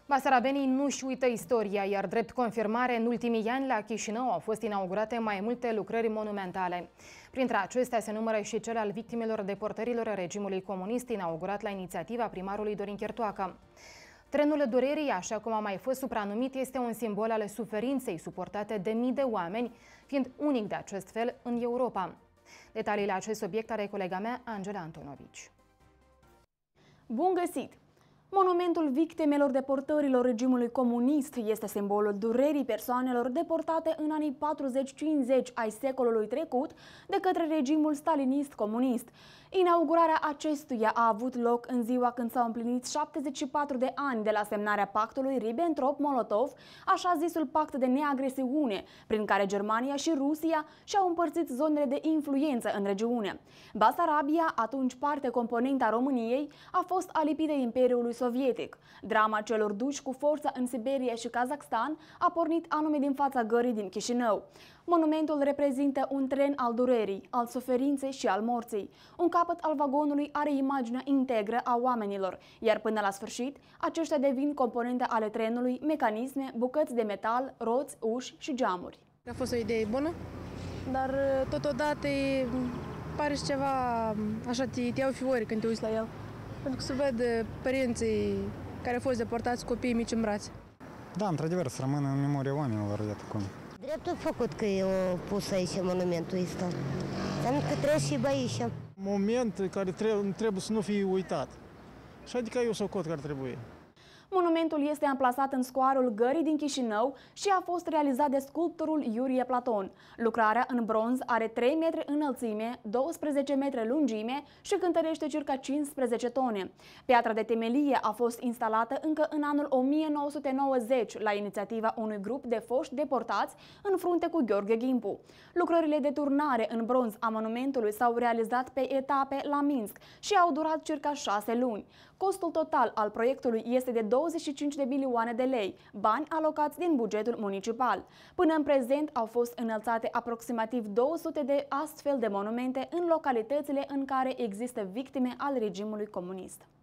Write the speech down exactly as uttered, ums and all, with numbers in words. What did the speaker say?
Basarabenii nu-și uită istoria, iar drept confirmare, în ultimii ani la Chișinău au fost inaugurate mai multe lucrări monumentale. Printre acestea se numără și cel al victimelor deportărilor regimului comunist, inaugurat la inițiativa primarului Dorin Chertoacă. Trenul durerii, așa cum a mai fost supranumit, este un simbol al suferinței suportate de mii de oameni, fiind unic de acest fel în Europa. Detaliile acest subiect are colega mea, Angela Antonovici. Bun găsit! Monumentul victimelor deportărilor regimului comunist este simbolul durerii persoanelor deportate în anii patruzeci cincizeci ai secolului trecut de către regimul stalinist comunist. Inaugurarea acestuia a avut loc în ziua când s-au împlinit șaptezeci și patru de ani de la semnarea pactului Ribbentrop-Molotov, așa zisul pact de neagresiune, prin care Germania și Rusia și-au împărțit zonele de influență în regiune. Basarabia, atunci parte componentă a României, a fost alipită Imperiului Sovietic. Drama celor duși cu forța în Siberia și Kazakhstan a pornit anume din fața gării din Chișinău. Monumentul reprezintă un tren al durerii, al suferinței și al morții. Un capăt al vagonului are imaginea integră a oamenilor, iar până la sfârșit, aceștia devin componente ale trenului, mecanisme, bucăți de metal, roți, uși și geamuri. A fost o idee bună, dar totodată pare și ceva, așa te, te iau fiori când te uiți la el. Pentru că se văd părinții care au fost deportați, copiii mici în brațe. Da, într-adevăr, să rămână în memoria oamenilor, iată cum. Dreptul făcut că e pus aici monumentul ăsta. Înseamnă că trebuie și aici. Moment care trebuie, trebuie să nu fie uitat. Și adică eu socot care trebuie. Monumentul este amplasat în scoarul Gării din Chișinău și a fost realizat de sculptorul Iurie Platon. Lucrarea în bronz are trei metri înălțime, douăsprezece metri lungime și cântărește circa cincisprezece tone. Piatra de temelie a fost instalată încă în anul o mie nouă sute nouăzeci la inițiativa unui grup de foști deportați în frunte cu Gheorghe Gimpu. Lucrările de turnare în bronz a monumentului s-au realizat pe etape la Minsk și au durat circa șase luni. Costul total al proiectului este de douăzeci și cinci de milioane de lei, bani alocați din bugetul municipal. Până în prezent au fost înălțate aproximativ două sute de astfel de monumente în localitățile în care există victime ale regimului comunist.